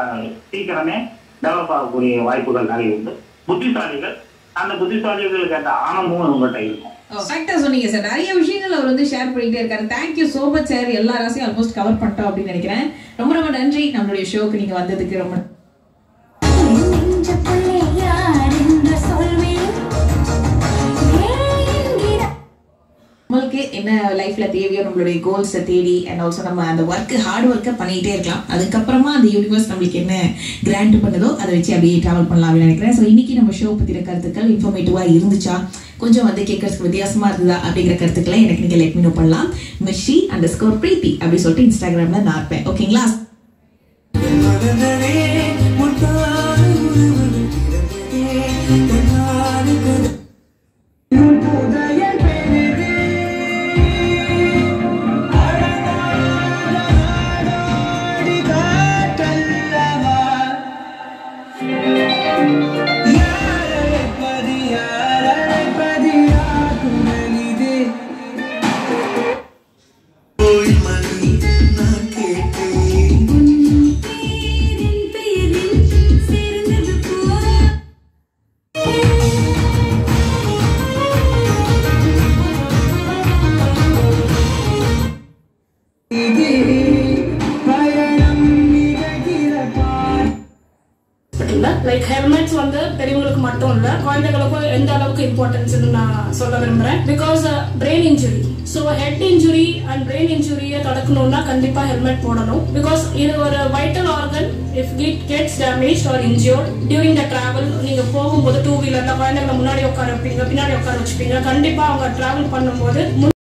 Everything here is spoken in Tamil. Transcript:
சீக்கிரமே டெவலப் ஆகக்கூடிய வாய்ப்புகள் நிறைய உண்டு. புத்திசாலிகள், அந்த புத்திசாலிகளுக்கு அந்த ஆணமும் உங்கள்கிட்ட இருக்கும். கரெக்டா சொன்னீங்க சார். நிறைய விஷயங்கள் அவர் வந்து ஷேர் பண்ணிட்டே இருக்காரு. Thank you so much sir. எல்லா ராசியும் ஆல்மோஸ்ட் கவர் பண்ணிட்டோம் அப்படின்னு நினைக்கிறேன். ரொம்ப ரொம்ப நன்றி நம்மளுடைய ஷோக்கு நீங்க வந்ததுக்கு. ரொம்ப நம்மளுக்கு என்ன லைஃப்ல தேவையோ நம்மளுடைய கோல்ஸை தேடி அண்ட் ஆல்சோ நம்ம அந்த ஒர்க்கு ஹார்ட் ஒர்க்கை பண்ணிகிட்டே இருக்கலாம். அதுக்கப்புறமா அந்த யூனிவர்ஸ் நம்மளுக்கு என்ன கிராண்ட் பண்ணுதோ அதை வச்சு அப்படியே ட்ராவல் பண்ணலாம் அப்படின்னு நினைக்கிறேன். ஸோ இன்னைக்கு நம்ம ஷோ பற்றின கருத்துக்கள் இன்ஃபர்மேட்டிவாக இருந்துச்சா, கொஞ்சம் வந்து கேட்கறதுக்கு வித்தியாசமா இருந்ததா அப்படிங்கிற கருத்துக்களை எனக்கு நீங்கள் லெட் மீ நோ பண்ணலாம். _Priti அப்படின்னு சொல்லிட்டு இன்ஸ்டாகிராமில் நான் இருப்பேன். ஓகேங்களா? லைக் ஹெல்மெட்ஸ் வந்து பெரியவங்களுக்கு மட்டும் இல்ல, குழந்தைகளுக்கும் எந்த அளவுக்கு இம்பார்ட்டன்ஸ் நான் சொல்ல விரும்புறேன். Because brain injury, so head injury and brain இன்ஜுரியை தடுக்கணும்னா கண்டிப்பா ஹெல்மெட் போடணும். பிகாஸ் இது ஒரு vital organ. If it gets damage or injured during the travel, நீங்க போகும்போது டூ வீலர்ல குழந்தைகளை முன்னாடி உட்கார வைப்பீங்க, பின்னாடி உட்கார வச்சுப்பீங்க, கண்டிப்பா அவங்க டிராவல் பண்ணும்போது